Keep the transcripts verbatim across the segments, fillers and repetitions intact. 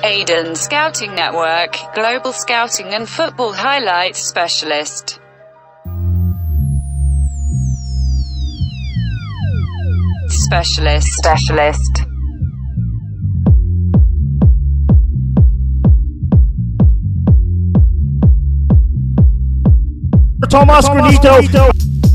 Aiden Scouting Network, Global Scouting and Football Highlights Specialist. Specialist. Specialist. Thomas Granito.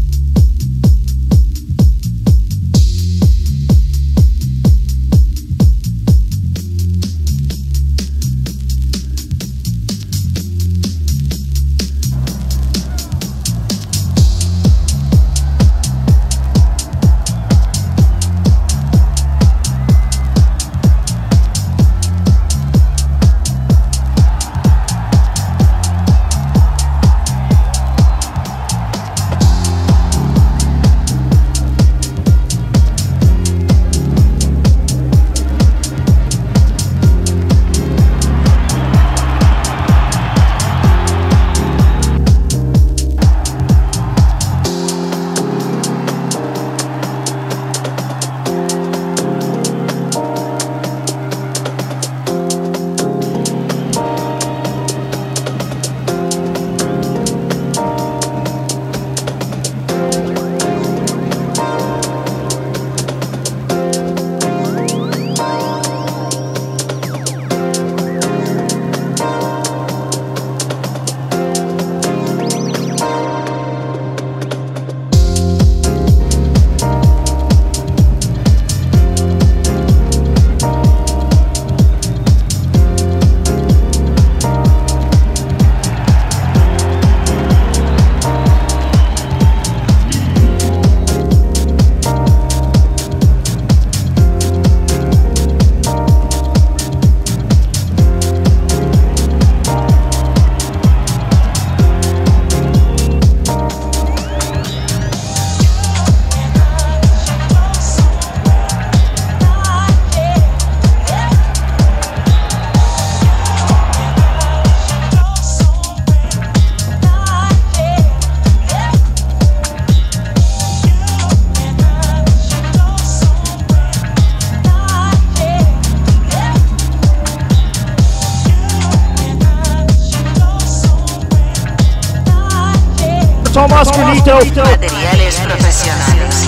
Thomas Granito. Materiales profesionales.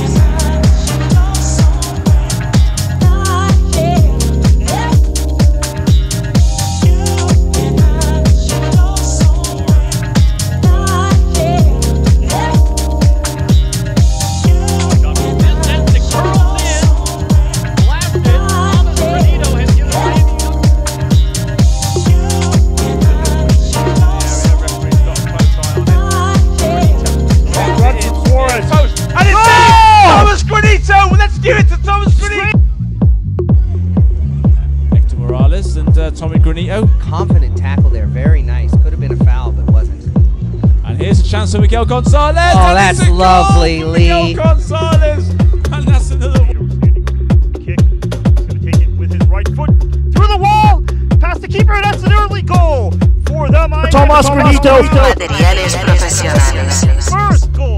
Tommy Granito. Confident tackle there, very nice. Could have been a foul, but wasn't. And here's a chance for Miguel Gonzalez. Oh, that's lovely, Lee. Miguel Gonzalez. And that's another kick. He's going to take it with his right foot through the wall. Past the keeper. That's an early goal for the Miami. Thomas Granito. Materiales profesionales. First goal.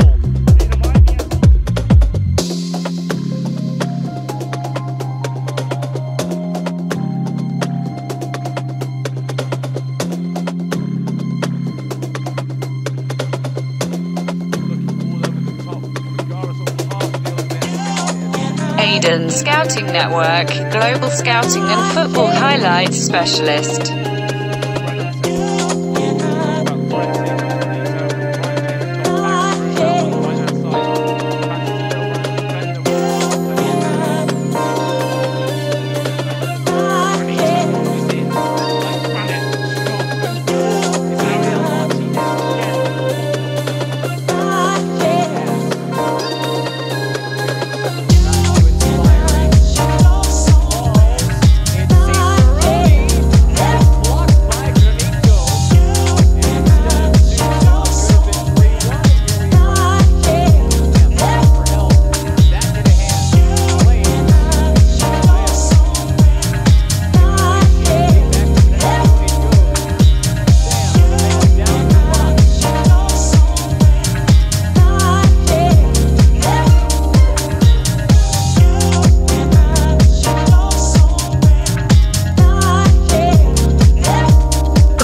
Aiden Scouting Network, Global Scouting and Football Highlights Specialist.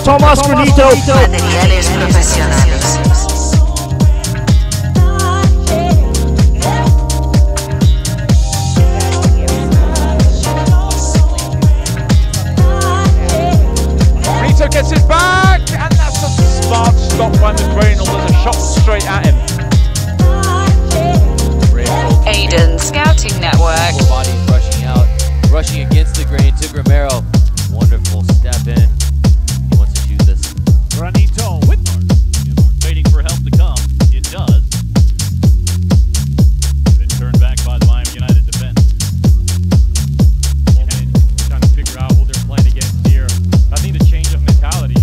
Tomás Granito. Materiales profesionales. Granito gets it back, and that's a smart stop by McGrainell. There's a shot straight at him. Aiden Scouting Network. Full bodies rushing out, rushing against the grain to Gramero. Wonderful step in. He wants to shoot this. Granito Whitmore waiting for help to come. It does. Then turned back by the Miami United defense. And trying to figure out what they're playing against here. I think the change of mentality.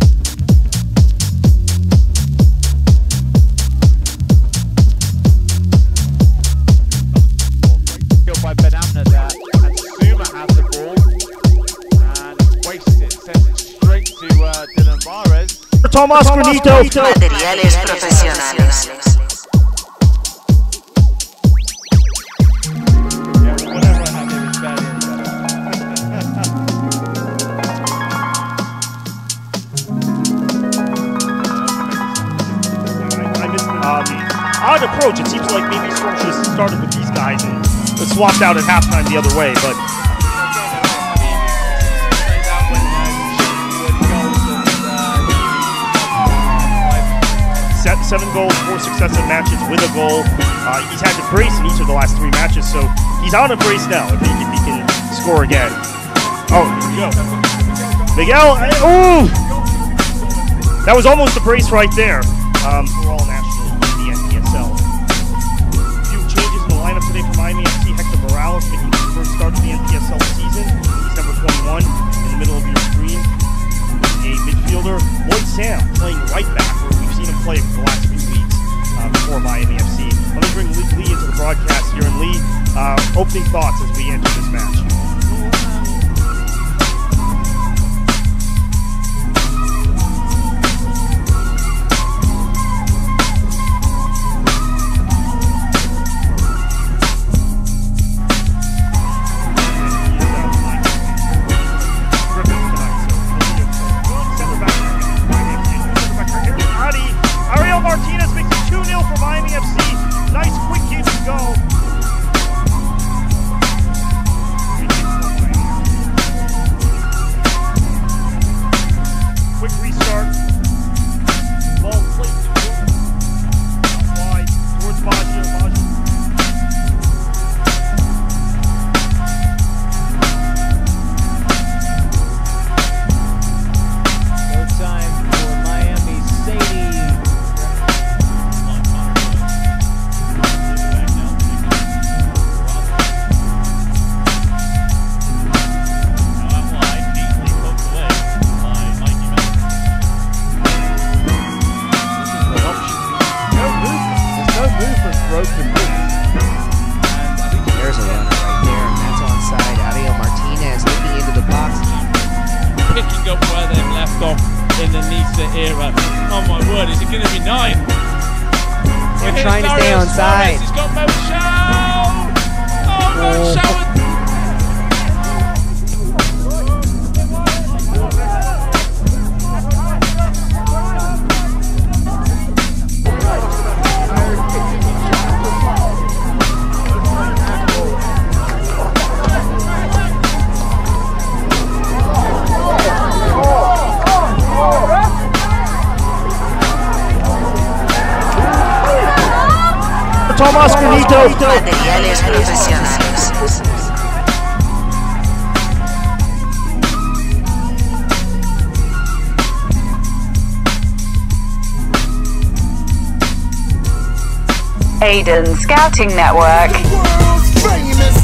By Ben Amner there, and Zuma has the ball and wastes it, sends it straight to uh, Dylan Mares. Tomás Granito. Materiales profesionales. Yeah, whatever I have, it's better and I, I missed uh, the odd approach. It seems like maybe Storm should have started with these guys and swapped out at halftime the other way, but Set, seven goals, four successive matches with a goal. Uh, he's had to brace in each of the last three matches, so he's on a brace now if he, if he can score again. Oh, here we go. Miguel, ooh! That was almost a brace right there. Um, we're all national in the N P S L. A few changes in the lineup today for Miami F C. Hector Morales making his first start of the N P S L season. He's number twenty-one in the middle of your screen. A midfielder, Lloyd Sam, playing right back, where we've seen him play for the last few weeks uh, before Miami F C. Let me bring Lee into the broadcast here. And Lee, uh, opening thoughts as we enter this match. Martinez makes it two nil for Miami F C. Nice quick game to go. Quick restart. Ball placed out wide towards Baggio. Baggio. No time for Miami Sadie. Picking up where they've left off in the Nisa era. Oh my word, is it going to be nine? They're trying to stay on side. He's got Mo Shao! Oh, Mo Shao! Tomás Granito. Materiales profesionales. Aiden Scouting Network. World's famous